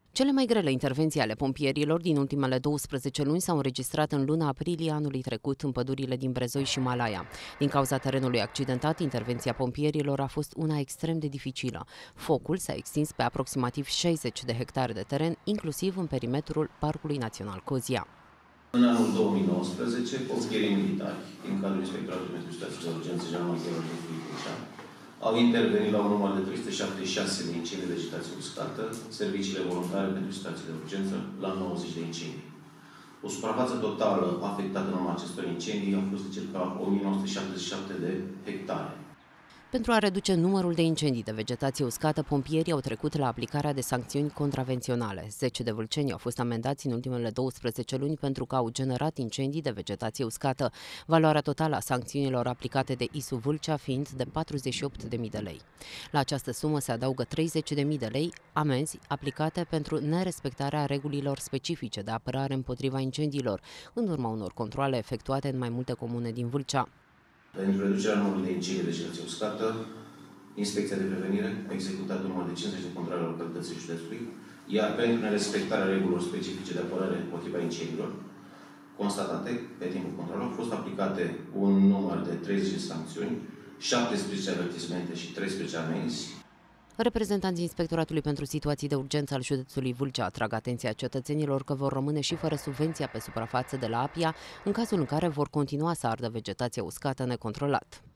Cele mai grele intervenții ale pompierilor din ultimele 12 luni s-au înregistrat în luna aprilie anului trecut în pădurile din Brezoi și Malaia. Din cauza terenului accidentat, intervenția pompierilor a fost una extrem de dificilă. Focul s-a extins pe aproximativ 60 de hectare de teren, inclusiv în perimetrul Parcului Național Cozia. În anul 2019, pompierii militari, din cadrul Inspectoratului pentru Situații de Urgență Jandarmeria au intervenit la un număr de 376 de incendii de vegetație uscată, serviciile voluntare pentru situații de urgență la 90 de incendii. O suprafață totală afectată în urma acestor incendii a fost de circa 1977 de hectare. Pentru a reduce numărul de incendii de vegetație uscată, pompierii au trecut la aplicarea de sancțiuni contravenționale. 10 de vâlceni au fost amendați în ultimele 12 luni pentru că au generat incendii de vegetație uscată, valoarea totală a sancțiunilor aplicate de ISU Vâlcea fiind de 48.000 de lei. La această sumă se adaugă 30.000 de lei amenzi aplicate pentru nerespectarea regulilor specifice de apărare împotriva incendiilor, în urma unor controale efectuate în mai multe comune din Vâlcea. Pentru reducerea numărului de incendii de vegetație uscată, Inspecția de Prevenire a executat un număr de 50 de controale la localității județului, iar pentru nerespectarea regulilor specifice de apărare împotriva incendiilor constatate pe timpul controlului, au fost aplicate un număr de 30 de sancțiuni, 17 avertismente și 13 amenzi. Reprezentanții Inspectoratului pentru Situații de Urgență al județului Vâlcea atrag atenția cetățenilor că vor rămâne și fără subvenția pe suprafață de la APIA în cazul în care vor continua să ardă vegetația uscată necontrolat.